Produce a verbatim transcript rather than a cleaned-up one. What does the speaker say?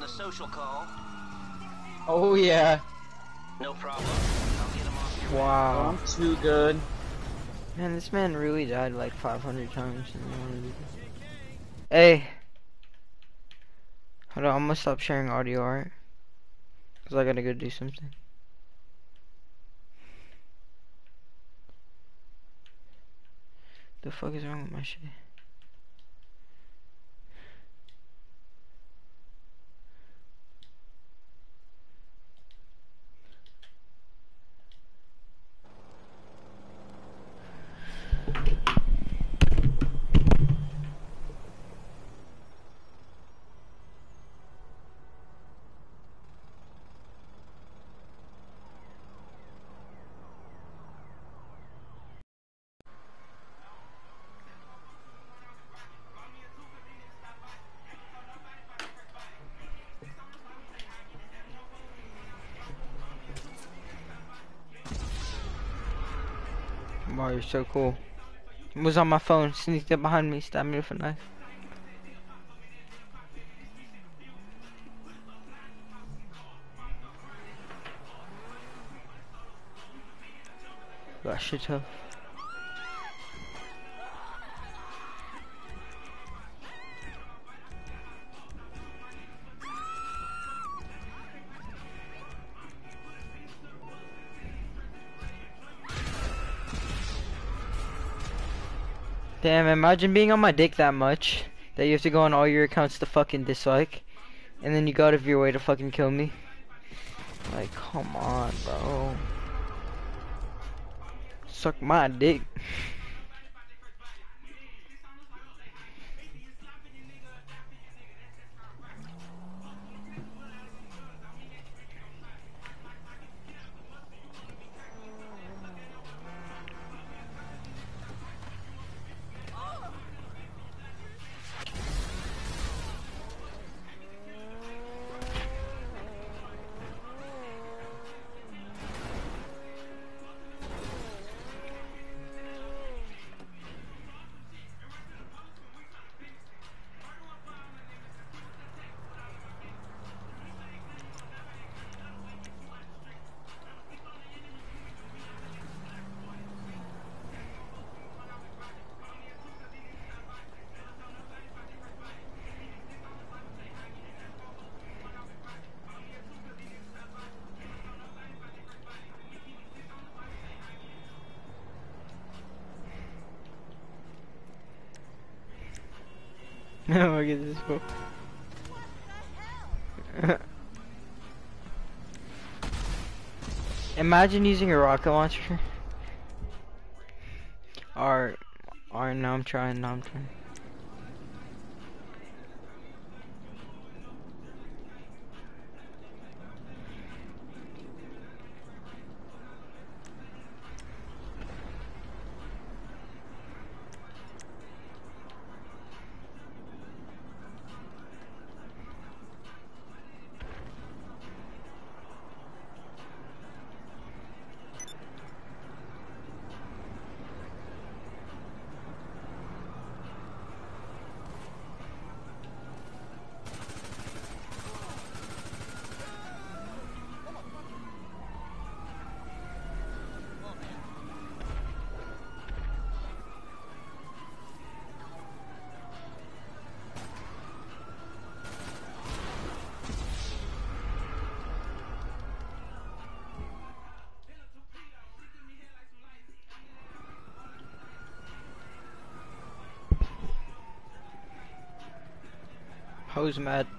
social call. Oh yeah. No problem. I'll get him off your Wow. I'm too good. Man, this man really died like five hundred times. Hey. Hold on, I'm gonna stop sharing audio, alright? Cause I gotta go do something. The fuck is wrong with my shit? Wow, you're so cool. It was on my phone, sneaked up behind me, stabbed me with a knife. That shit tough. Damn, imagine being on my dick that much that you have to go on all your accounts to fucking dislike, and then you go out of your way to fucking kill me. Like, come on, bro. Suck my dick. Oh, look at this fool. Imagine using a rocket launcher. Or, or now I'm trying, now I'm trying. I was mad.